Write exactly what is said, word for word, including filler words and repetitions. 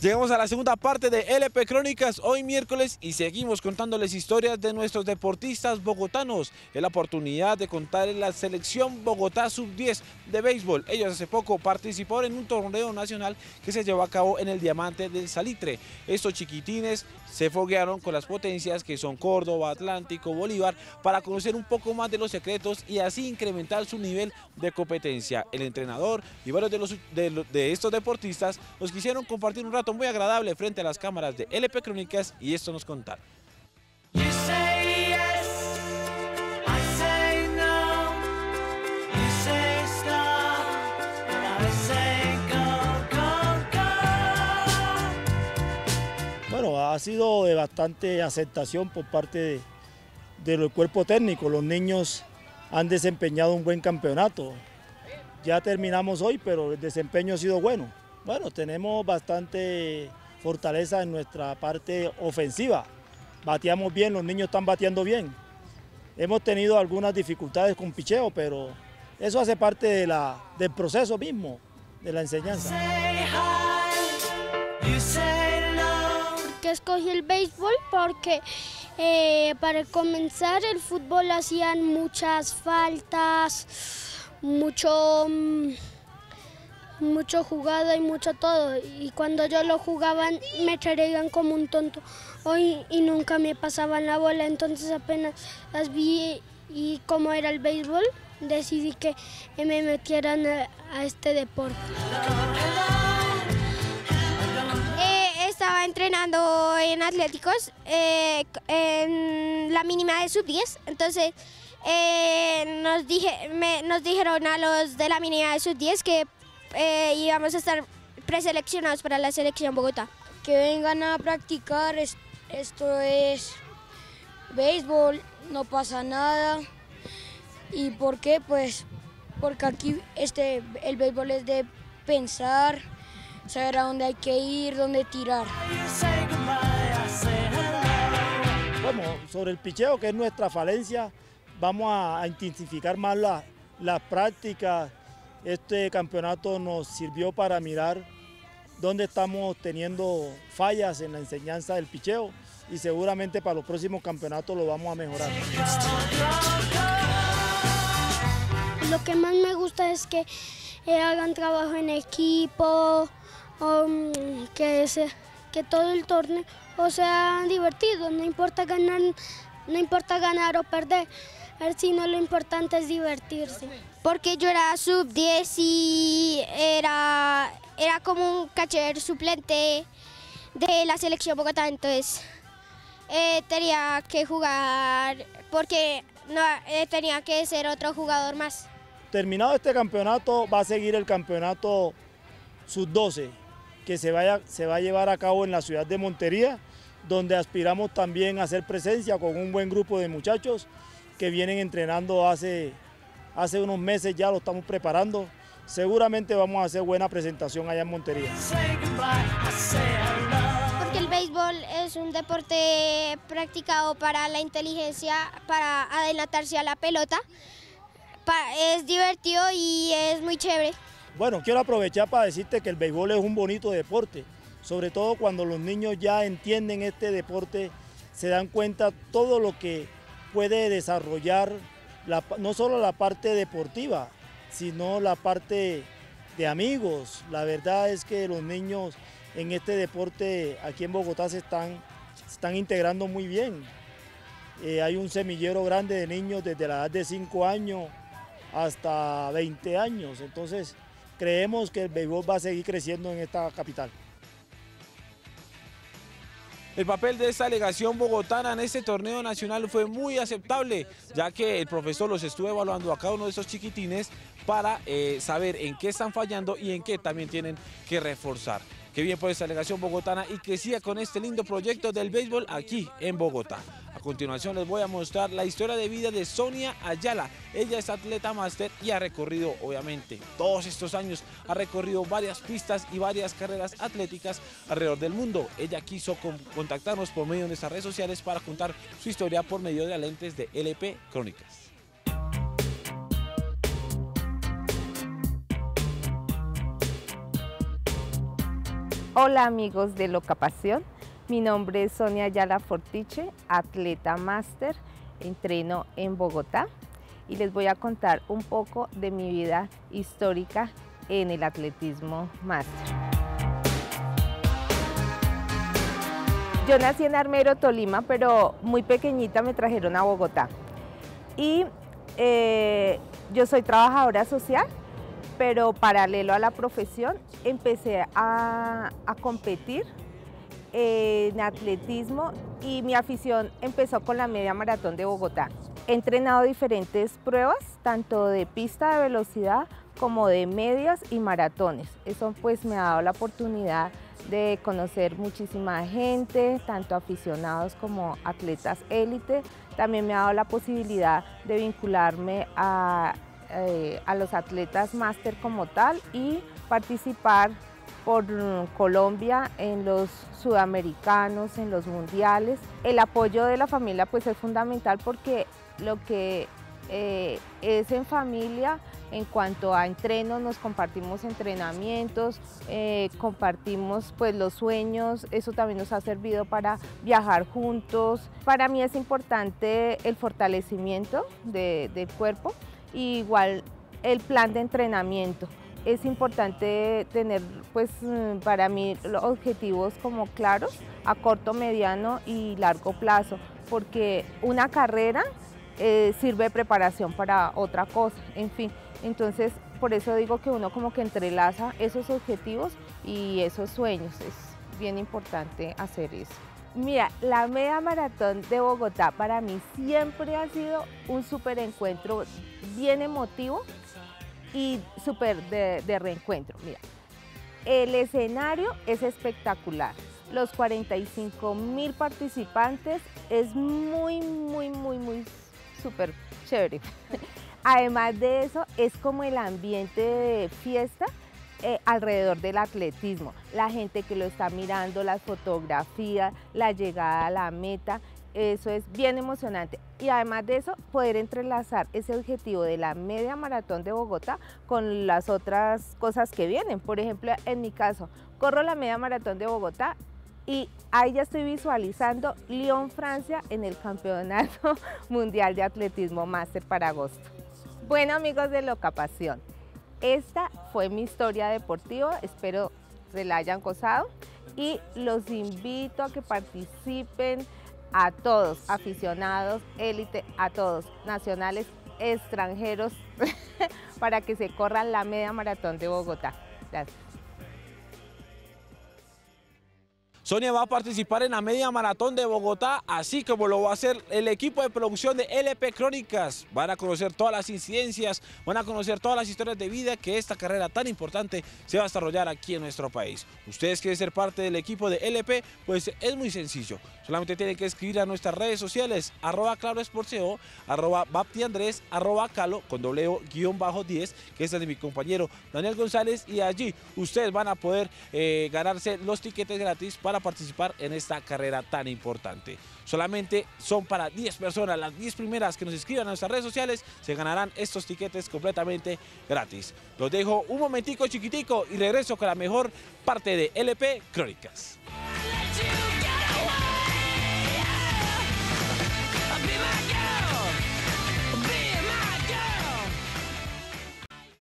Llegamos a la segunda parte de L P Crónicas hoy miércoles y seguimos contándoles historias de nuestros deportistas bogotanos. Es la oportunidad de contarles la selección Bogotá sub diez de béisbol. Ellos hace poco participaron en un torneo nacional que se llevó a cabo en el Diamante del Salitre. Estos chiquitines se foguearon con las potencias que son Córdoba, Atlántico, Bolívar para conocer un poco más de los secretos y así incrementar su nivel de competencia. El entrenador y varios de, los, de, de estos deportistas nos quisieron compartir un rato muy agradable frente a las cámaras de L P Crónicas y esto nos contaron. Bueno, ha sido de bastante aceptación por parte de, del cuerpo técnico. Los niños han desempeñado un buen campeonato. Ya terminamos hoy, pero el desempeño ha sido bueno. Bueno, tenemos bastante fortaleza en nuestra parte ofensiva. Bateamos bien, los niños están bateando bien. Hemos tenido algunas dificultades con picheo, pero eso hace parte de la, del proceso mismo, de la enseñanza. Que escogí el béisbol porque eh, para comenzar el fútbol hacían muchas faltas, mucho... mucho jugada y mucho todo, y cuando yo lo jugaban me traían como un tonto hoy y nunca me pasaban la bola, entonces apenas las vi y cómo era el béisbol decidí que me metieran a, a este deporte. Eh, estaba entrenando en Atléticos eh, en la mínima de sub diez, entonces eh, nos, dije, me, nos dijeron a los de la mínima de sub diez que Eh, íbamos a estar preseleccionados para la selección Bogotá. Que vengan a practicar, esto es béisbol, no pasa nada. ¿Y por qué? Pues porque aquí este, el béisbol es de pensar, saber a dónde hay que ir, dónde tirar. Bueno, sobre el picheo, que es nuestra falencia, vamos a intensificar más las la prácticas. Este campeonato nos sirvió para mirar dónde estamos teniendo fallas en la enseñanza del picheo y seguramente para los próximos campeonatos lo vamos a mejorar. Lo que más me gusta es que eh, hagan trabajo en equipo, um, que, se, que todo el torneo o sea divertido, no importa ganar, no importa ganar o perder, sino lo importante es divertirse. Porque yo era sub diez y era, era como un catcher suplente de la selección Bogotá, entonces eh, tenía que jugar porque no, eh, tenía que ser otro jugador más. Terminado este campeonato va a seguir el campeonato sub doce que se, vaya, se va a llevar a cabo en la ciudad de Montería, donde aspiramos también a hacer presencia con un buen grupo de muchachos que vienen entrenando hace, hace unos meses, ya lo estamos preparando. Seguramente vamos a hacer buena presentación allá en Montería. Porque el béisbol es un deporte practicado para la inteligencia, para adelantarse a la pelota. Es divertido y es muy chévere. Bueno, quiero aprovechar para decirte que el béisbol es un bonito deporte, sobre todo cuando los niños ya entienden este deporte, se dan cuenta todo lo que puede desarrollar la, no solo la parte deportiva, sino la parte de amigos. La verdad es que los niños en este deporte aquí en Bogotá se están, se están integrando muy bien. Eh, hay un semillero grande de niños desde la edad de cinco años hasta veinte años, entonces creemos que el béisbol va a seguir creciendo en esta capital. El papel de esta delegación bogotana en este torneo nacional fue muy aceptable, ya que el profesor los estuvo evaluando a cada uno de esos chiquitines para eh, saber en qué están fallando y en qué también tienen que reforzar. Qué bien por esta delegación bogotana y que siga con este lindo proyecto del béisbol aquí en Bogotá. A continuación les voy a mostrar la historia de vida de Sonia Ayala. Ella es atleta máster y ha recorrido, obviamente, todos estos años, ha recorrido varias pistas y varias carreras atléticas alrededor del mundo. Ella quiso contactarnos por medio de nuestras redes sociales para contar su historia por medio de las lentes de L P Crónicas. Hola amigos de Loca Pasión, mi nombre es Sonia Ayala Fortiche, atleta máster, entreno en Bogotá y les voy a contar un poco de mi vida histórica en el atletismo máster. Yo nací en Armero, Tolima, pero muy pequeñita me trajeron a Bogotá y eh, yo soy trabajadora social, pero paralelo a la profesión empecé a, a competir en atletismo y mi afición empezó con la media maratón de Bogotá. He entrenado diferentes pruebas, tanto de pista de velocidad como de medias y maratones. Eso pues me ha dado la oportunidad de conocer muchísima gente, tanto aficionados como atletas élite. También me ha dado la posibilidad de vincularme a Eh, a los atletas máster como tal y participar por Colombia en los sudamericanos, en los mundiales. El apoyo de la familia pues es fundamental porque lo que eh, es en familia, en cuanto a entrenos, nos compartimos entrenamientos, eh, compartimos pues los sueños, eso también nos ha servido para viajar juntos. Para mí es importante el fortalecimiento de, del cuerpo. Igual el plan de entrenamiento. Es importante tener pues para mí los objetivos como claros a corto, mediano y largo plazo, porque una carrera eh, sirve de preparación para otra cosa, en fin. Entonces por eso digo que uno como que entrelaza esos objetivos y esos sueños, es bien importante hacer eso. Mira, la media maratón de Bogotá para mí siempre ha sido un súper encuentro bien emotivo y súper de, de reencuentro. Mira, el escenario es espectacular. Los cuarenta y cinco mil participantes es muy, muy, muy, muy súper chévere. Además de eso, es como el ambiente de fiesta Eh, alrededor del atletismo, la gente que lo está mirando, las fotografías, la llegada a la meta, eso es bien emocionante. Y además de eso, poder entrelazar ese objetivo de la media maratón de Bogotá con las otras cosas que vienen. Por ejemplo, en mi caso, corro la media maratón de Bogotá y ahí ya estoy visualizando Lyon, Francia, en el Campeonato Mundial de Atletismo Máster para agosto. Bueno amigos de Loca Pasión, esta fue mi historia deportiva, espero se la hayan gozado y los invito a que participen a todos, aficionados, élite, a todos, nacionales, extranjeros, para que se corran la media maratón de Bogotá. Gracias. Sonia va a participar en la media maratón de Bogotá, así como lo va a hacer el equipo de producción de L P Crónicas. Van a conocer todas las incidencias, van a conocer todas las historias de vida que esta carrera tan importante se va a desarrollar aquí en nuestro país. Ustedes quieren ser parte del equipo de L P, pues es muy sencillo. Solamente tienen que escribir a nuestras redes sociales, arroba clarosportseo, arroba baptiandres, arroba calo, con doble o guión bajo diez, que es el de mi compañero Daniel González, y allí ustedes van a poder eh, ganarse los tiquetes gratis para participar en esta carrera tan importante. Solamente son para diez personas, las diez primeras que nos escriban a nuestras redes sociales se ganarán estos tiquetes completamente gratis. Los dejo un momentico chiquitico y regreso con la mejor parte de L P Crónicas.